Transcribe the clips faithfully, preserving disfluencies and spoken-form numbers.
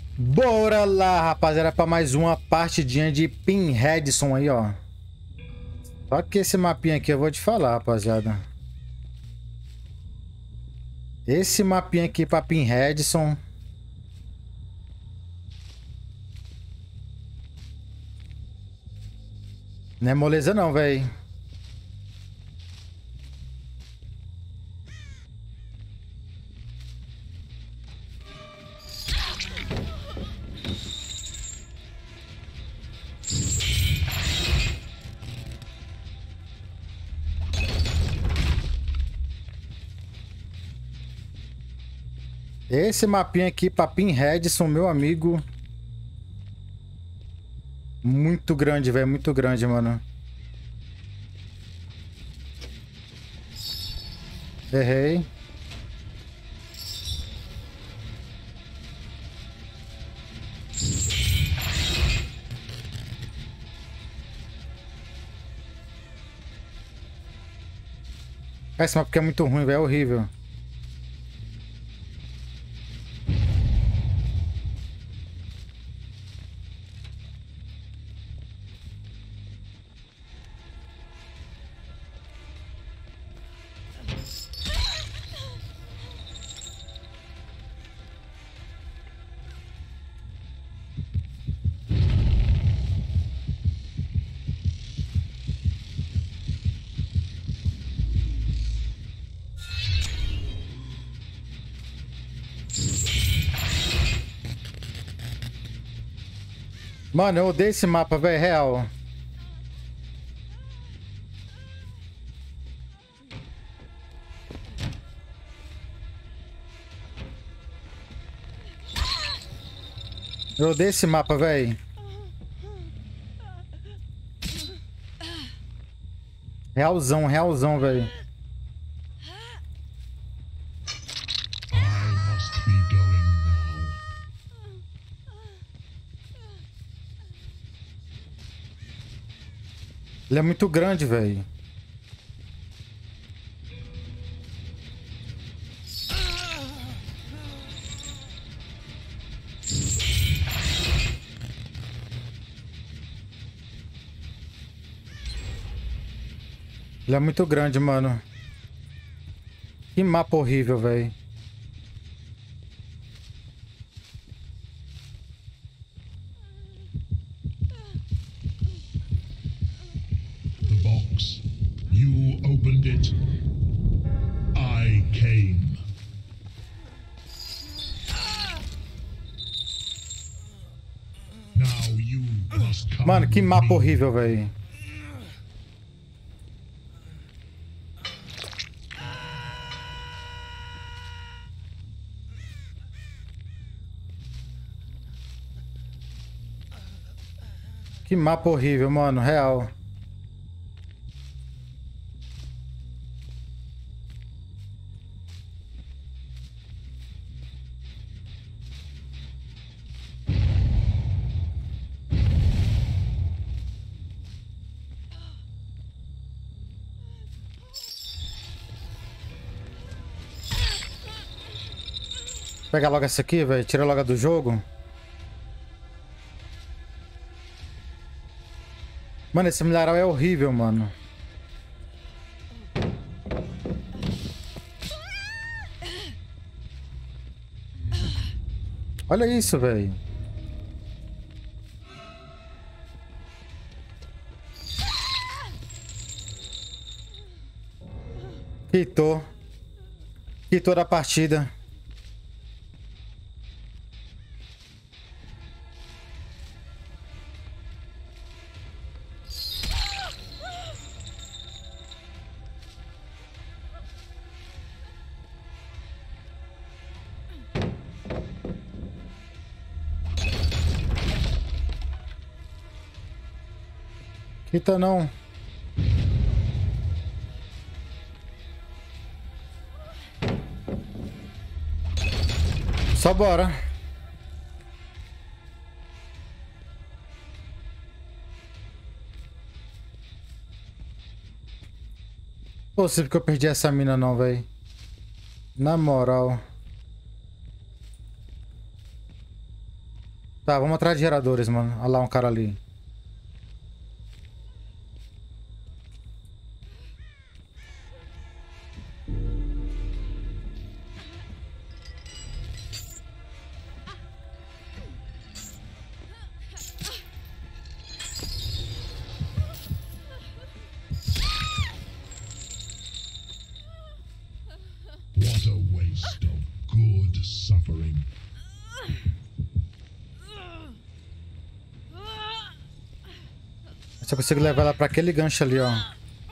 Bora lá, rapaziada, para mais uma partidinha de Pinheadson aí, ó. Só que esse mapinha aqui eu vou te falar, rapaziada. Esse mapinha aqui para Pinheadson. Não é moleza não, velho. Esse mapinha aqui para Pinheadson, meu amigo. Muito grande, velho. Muito grande, mano. Errei. Esse mapa aqui é muito ruim, velho. É horrível. Mano, eu odeio esse mapa, velho, real. Eu odeio esse mapa, velho. Realzão, realzão, velho. Ele é muito grande, velho. Ele é muito grande, mano. Que mapa horrível, velho. Opened it. I came. Now you must come. Mano, que mapa horrível, velho. Que mapa horrível, mano, real. Pega logo essa aqui, velho. Tira logo do jogo. Mano, esse milharal é horrível, mano. Olha isso, velho. Quitou. Quitou da partida. Quita não. Só bora. Possível que eu perdi essa mina não, velho. Na moral. Tá, vamos atrás de geradores, mano. Olha lá um cara ali. What a waste of good suffering. Eu só consigo levar ela pra aquele gancho ali, ó.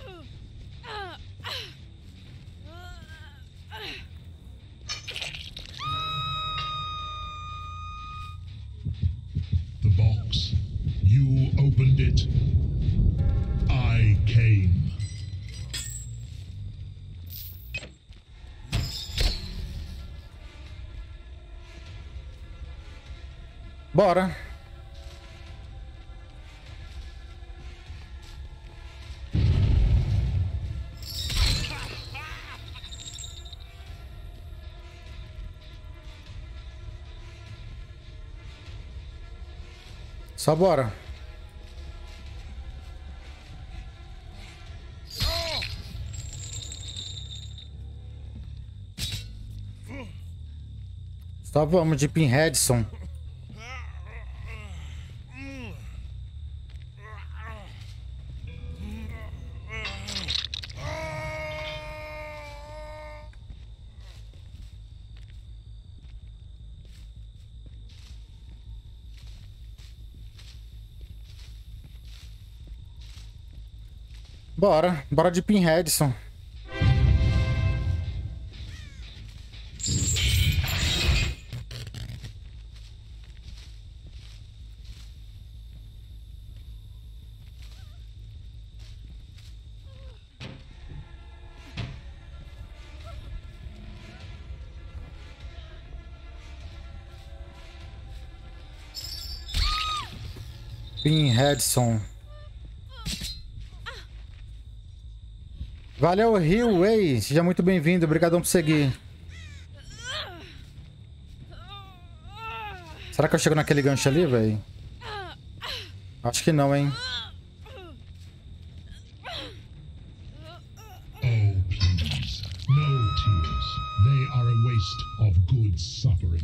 The box. You opened it. I came. Bora. Só bora. Só vamos de Pinheadson. Bora, bora de Pinheadson. Pinheadson. Valeu, Rio Way. Seja muito bem-vindo. Obrigadão por seguir. Será que eu chego naquele gancho ali, velho? Acho que não, hein? Oh, please. No tears. They are a waste of good suffering.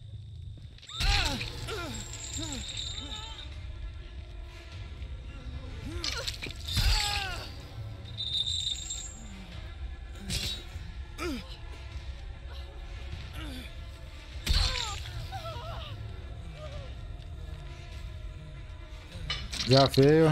Já veio.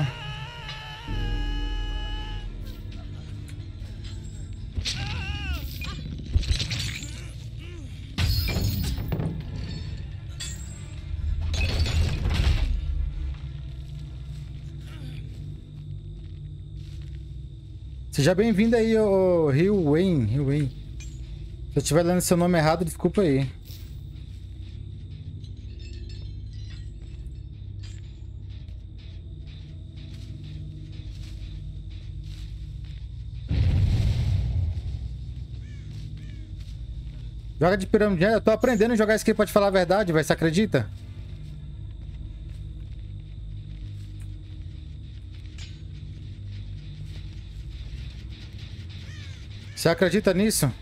Seja bem-vindo aí, ô Rio Wayne. Rio Wayne. Se eu estiver lendo seu nome errado, desculpa aí. Joga de pirâmide. Eu tô aprendendo a jogar isso aqui, pode falar a verdade, velho. Você acredita? Você acredita nisso?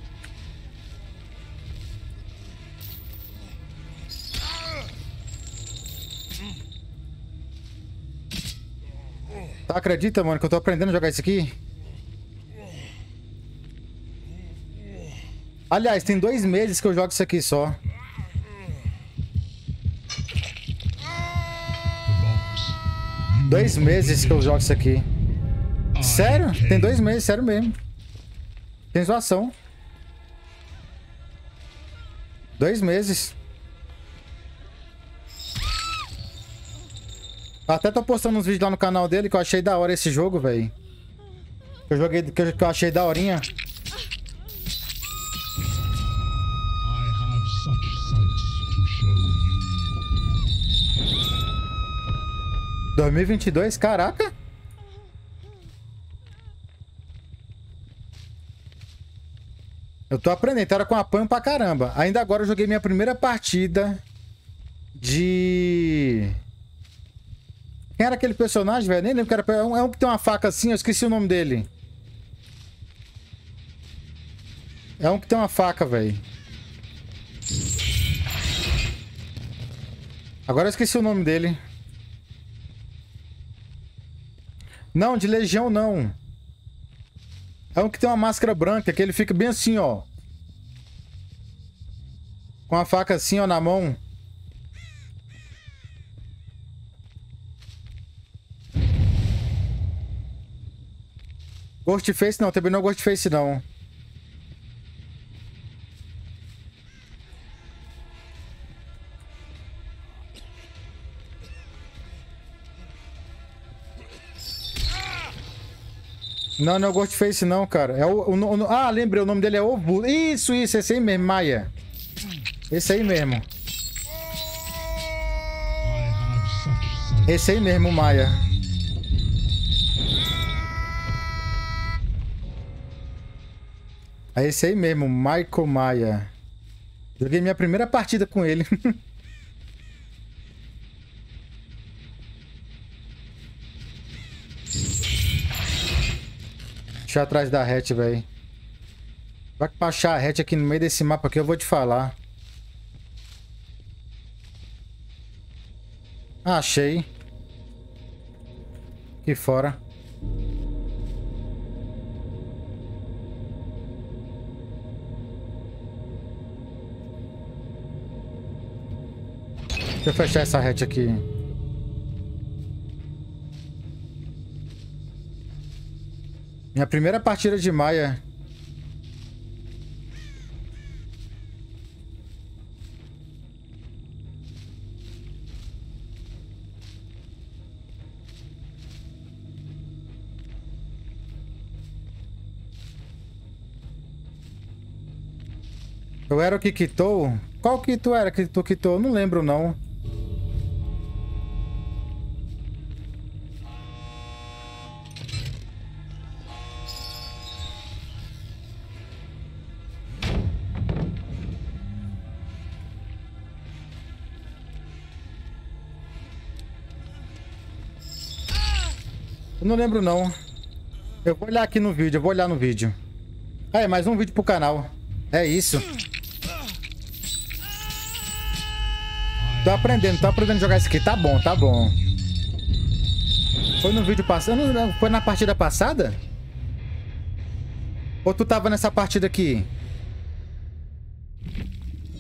Tá, acredita, mano, que eu tô aprendendo a jogar isso aqui? Aliás, tem dois meses que eu jogo isso aqui só. Dois meses que eu jogo isso aqui. Sério? Tem dois meses, sério mesmo. Tem zoação. Dois meses. Até tô postando uns vídeos lá no canal dele que eu achei da hora esse jogo, velho. Que eu joguei, que eu, que eu achei daorinha. dois mil e vinte e dois, caraca. Eu tô aprendendo, era com apanho pra caramba. Ainda agora eu joguei minha primeira partida De... Quem era aquele personagem, velho? Nem lembro que era... É um, é um que tem uma faca assim, eu esqueci o nome dele. É um que tem uma faca, velho. Agora eu esqueci o nome dele. Não, de Legião não. É um que tem uma máscara branca, que ele fica bem assim, ó. Com a faca assim, ó, na mão. Ghostface não, também não é Ghostface não. Não, não é o Ghostface não, cara. É o, o, o, ah, lembrei, o nome dele é Obu. Isso, isso, esse aí mesmo, Maia. Esse aí mesmo. Esse aí mesmo, Maia. É esse aí mesmo, Michael Maia. Joguei minha primeira partida com ele. Deixa eu atrás da hatch, velho. Vai pra achar a hatch aqui no meio desse mapa aqui, eu vou te falar. Ah, achei. Aqui fora. Deixa eu fechar essa hatch aqui. Minha primeira partida de Maia. Eu era o que quitou? Qual que tu era que tu quitou? Não lembro, não. Eu não lembro, não. Eu vou olhar aqui no vídeo, eu vou olhar no vídeo. Ah, é mais um vídeo pro canal. É isso. Tô aprendendo, tô aprendendo a jogar isso aqui. Tá bom, tá bom. Foi no vídeo passado? Foi na partida passada? Ou tu tava nessa partida aqui?